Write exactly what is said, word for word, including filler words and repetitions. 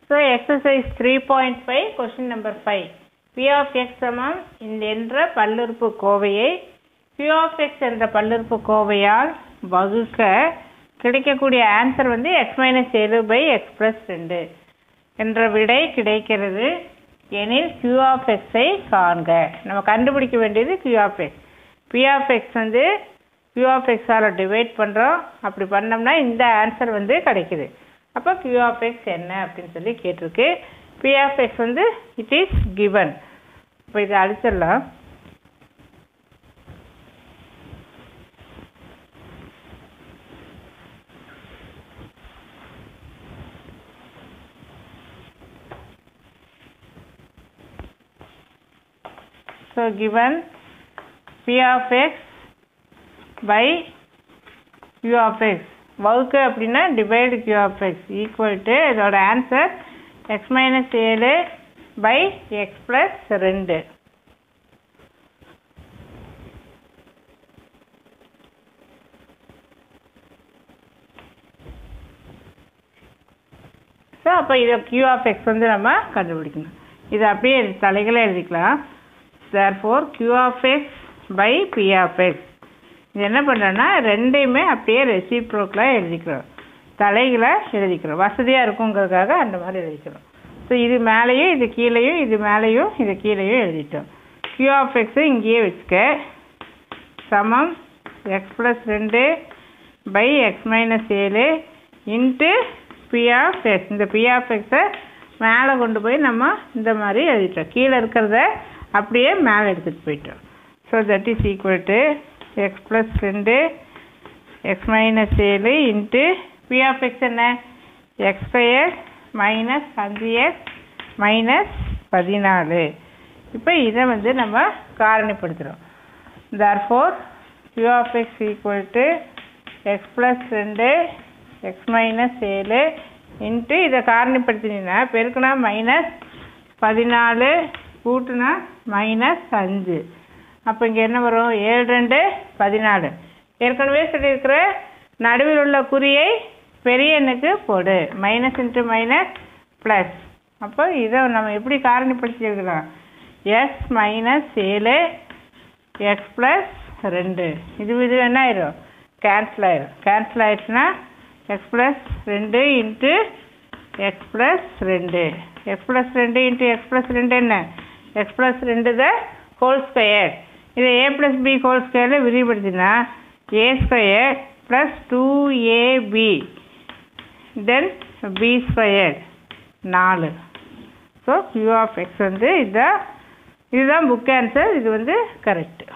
So exercise three point five question number five. P of x சமம் என்ற பல்லுறுப்பு கோவையை Q of x என்ற பல்லுறுப்பு கோவையால் வகுக்க கிடைக்கக்கூடிய ஆன்சர் வந்து x minus seven by x plus two என்ற விடை கிடைக்கிறது எனில் Q of x ஐ காண்க. நம்ம கண்டுபிடிக்க வேண்டியது Q of x. P of x வந்து Q of x ஆல டிவைட் பண்றோம். அப்படி பண்ணோம்னா இந்த ஆன்சர் வந்து கிடைக்குது. அப்போ Q of x என்ன அப்படினு சொல்லி கேட்டிருக்கு. P of x வந்து it is given. இப்போ இத அழிச்சிடலாம். So given P of x by Q of x வகுக்க அப்படின்னா divide Q of x equal to இதோட answer x minus seven by x plus two. So அப்போ இதை Q of x வந்து நம்ம கண்டுபிடிக்கணும். இதை அப்படியே தலைகளை எழுதிக்கலாம். therefore Q of x by P of x இது என்ன பண்ணுறோன்னா ரெண்டையுமே அப்படியே ரெசிப்ரோக்கலாக எழுதிக்கிறோம். தலைகளை எழுதிக்கிறோம். வசதியாக இருக்குங்கிறதுக்காக அந்த மாதிரி எழுதிக்கிறோம். ஸோ இது மேலேயும் இது கீழேயும் இது மேலேயும் இது கீழேயும் எழுதிட்டோம். Q of x இங்கேயே வச்சுக்க சமம் எக்ஸ் ப்ளஸ் ரெண்டு பை எக்ஸ் மைனஸ் ஏழு இன்ட்டு P of x. இந்த P of x-ஐ மேலே கொண்டு போய் நம்ம இந்த மாதிரி எழுதிட்டோம். கீழே இருக்கிறத அப்படியே மேலே எடுத்துகிட்டு போயிட்டோம். So that is equal to x plus ரெண்டு எக்ஸ் மைனஸ் ஏழு இன்ட்டு P of x என்ன எக்ஸ் ஸ்கொயர் மைனஸ் அஞ்சு எக்ஸ் மைனஸ் பதினாலு. இப்போ இதை வந்து நம்ம காரணிப்படுத்துகிறோம். therefore Q of x equal to x plus ரெண்டு எக்ஸ் மைனஸ் ஏழு இன்ட்டு இதை காரணிப்படுத்தினீங்கன்னா பெருக்குனா மைனஸ் பதினாலு கூட்டுனா மைனஸ் அஞ்சு. அப்போ இங்கே என்ன வரும் ஏழு ரெண்டு பதினாலு. ஏற்கனவே சொல்லியிருக்கிற நடுவில் உள்ள குறியை பெரிய எண்ணுக்கு போடு. Minus into minus plus. அப்போ இதை நம்ம எப்படி காரணிப்படுத்தி எழுதலாம் எஸ் மைனஸ் ஏழு எக்ஸ் ப்ளஸ் ரெண்டு. இது இது என்ன ஆயிரும் கேன்சல் ஆயிரும். கேன்சல் ஆயிடுச்சுன்னா எக்ஸ் ப்ளஸ் ரெண்டு இன்ட்டு எக்ஸ் ப்ளஸ் ரெண்டு எக்ஸ் ப்ளஸ் ரெண்டு இன்ட்டு எக்ஸ் ப்ளஸ் ரெண்டு என்ன எக்ஸ் ப்ளஸ் ரெண்டு த ஹோல் ஸ்கொயர். இதை ஏ ப்ளஸ் பி ஹோல் ஸ்கொயரில் விரிவுபடுத்தினா a square plus two ab then b square நாலு. ஸோ Q of x வந்து இதுதான் இதுதான் புக் ஆன்சர். இது வந்து கரெக்ட்.